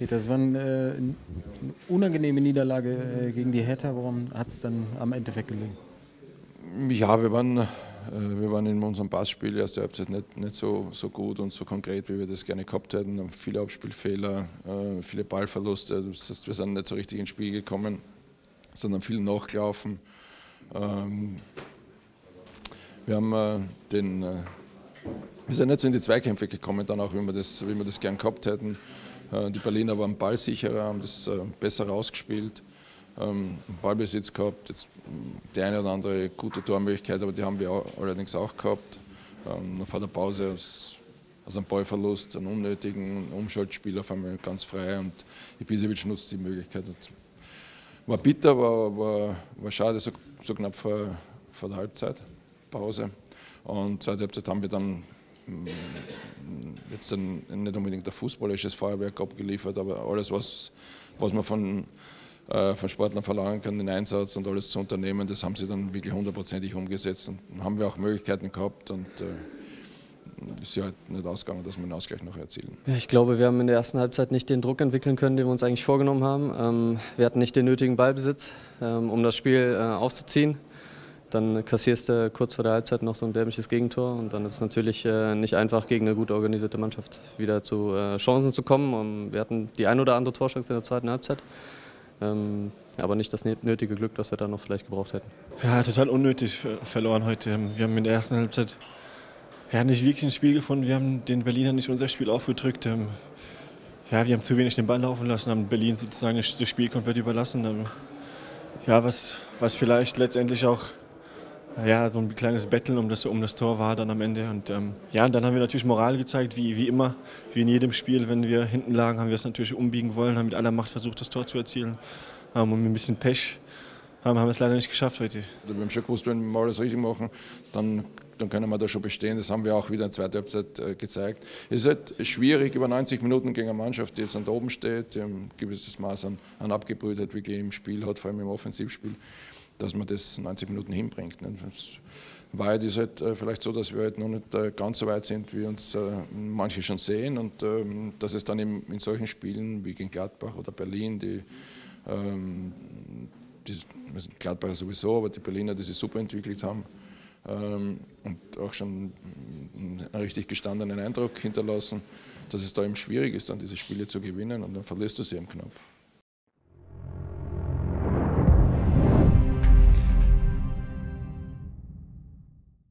Peter, es war eine unangenehme Niederlage gegen die Hertha. Woran hat es dann am Endeffekt gelegen? Ja, wir waren in unserem Passspiel erste Halbzeit nicht so gut und so konkret, wie wir das gerne gehabt hätten. Viele Abspielfehler, viele Ballverluste. Das heißt, wir sind nicht so richtig ins Spiel gekommen, sondern viel nachgelaufen. Wir sind nicht so in die Zweikämpfe gekommen, dann auch, wie wir das gern gehabt hätten. Die Berliner waren ballsicherer, haben das besser rausgespielt, Ballbesitz gehabt. Jetzt die eine oder andere gute Tormöglichkeit, aber die haben wir allerdings auch gehabt. Vor der Pause aus einem Ballverlust, einen unnötigen Umschaltspiel auf einmal ganz frei und Ibisevic nutzt die Möglichkeit. War bitter, war schade, so knapp vor der Halbzeitpause. Und zweite Halbzeit haben wir dann jetzt nicht unbedingt ein fußballisches Feuerwerk abgeliefert, aber alles, was man von Sportlern verlangen kann, den Einsatz und alles zu unternehmen, das haben sie dann wirklich hundertprozentig umgesetzt. Und haben wir auch Möglichkeiten gehabt und ist ja halt nicht ausgegangen, dass wir einen Ausgleich noch erzielen. Ja, ich glaube, wir haben in der ersten Halbzeit nicht den Druck entwickeln können, den wir uns eigentlich vorgenommen haben. Wir hatten nicht den nötigen Ballbesitz, um das Spiel aufzuziehen. Dann kassierst du kurz vor der Halbzeit noch so ein dämliches Gegentor und dann ist es natürlich nicht einfach, gegen eine gut organisierte Mannschaft wieder zu Chancen zu kommen. Wir hatten die ein oder andere Torchance in der zweiten Halbzeit, aber nicht das nötige Glück, das wir da noch vielleicht gebraucht hätten. Ja, total unnötig verloren heute. Wir haben in der ersten Halbzeit nicht wirklich ein Spiel gefunden. Wir haben den Berlinern nicht unser Spiel aufgedrückt. Wir haben zu wenig den Ball laufen lassen, haben Berlin sozusagen das Spiel komplett überlassen. Was vielleicht letztendlich auch so ein kleines Betteln um das Tor war dann am Ende. Und dann haben wir natürlich Moral gezeigt, wie immer, wie in jedem Spiel. Wenn wir hinten lagen, haben wir es natürlich umbiegen wollen, haben mit aller Macht versucht, das Tor zu erzielen. Und mit ein bisschen Pech haben wir es leider nicht geschafft heute. Wir haben schon gewusst, wenn wir alles richtig machen, dann können wir da schon bestehen. Das haben wir auch wieder in der zweiten Halbzeit gezeigt. Es ist halt schwierig, über 90 Minuten gegen eine Mannschaft, die jetzt da oben steht, die ein gewisses Maß an Abgebrühtheit wirklich im Spiel hat, vor allem im Offensivspiel, dass man das 90 Minuten hinbringt. Wahrheit ist halt vielleicht so, dass wir halt noch nicht ganz so weit sind, wie uns manche schon sehen und dass es dann in solchen Spielen wie gegen Gladbach oder Berlin, Gladbacher sowieso, aber die Berliner, die sich super entwickelt haben und auch schon einen richtig gestandenen Eindruck hinterlassen, dass es da eben schwierig ist, dann diese Spiele zu gewinnen und dann verlierst du sie eben knapp.